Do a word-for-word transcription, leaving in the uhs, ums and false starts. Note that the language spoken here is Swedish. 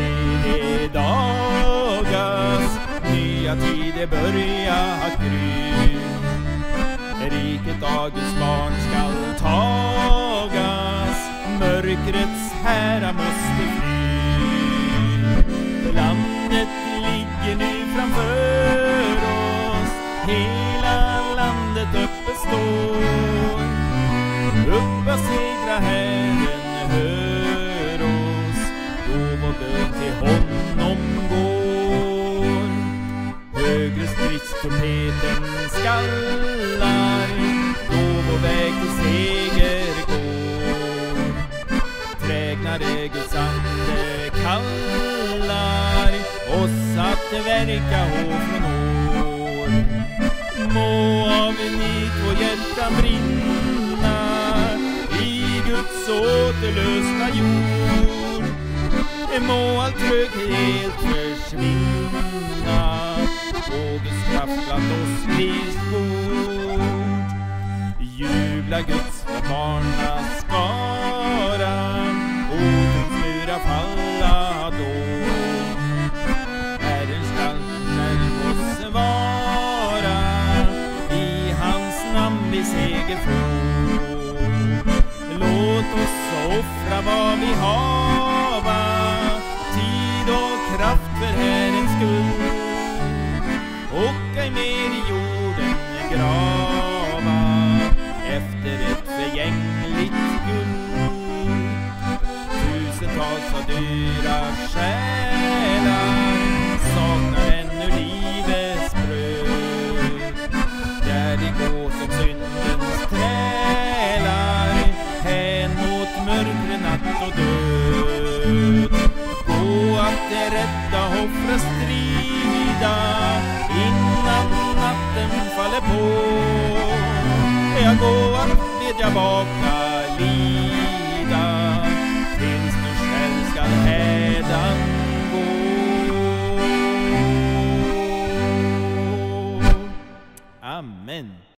helligdagas, nya tider börja gry. Riket av Guds barn skall tagas, mörkrets hära måste fly. Landet ligger nu framför oss, hela landet uppe står. Uppa segra Herren, hör oss, då vår bön till honom går. Högre stridstrumpeten skallar, då vår väg till seger går. Trägnare Guds ande kallar oss att verka år från år. Må av nit vår hjärta brinna i Guds återlösta jord. Må all tröghet försvinna och Guds kraft bland oss blir stort. Jubla Guds barna skara, ordens murar falla då. Herren skall när oss vara, i hans namn blir seger får. Låt oss offra vad vi hava, tid och kraft för Herrens skull. Och ej mer i jorden grava efter ett förgängligt guld. Tusentals av dyra själar saknar ännu livets bröd. Där de går som syndens trälar, hän mot mörkre natt och död. Gå att rädda, offra, strida innan natten faller på. Jag går att bedja, vakna, lida, tills du själv skall hädan gå. Amen.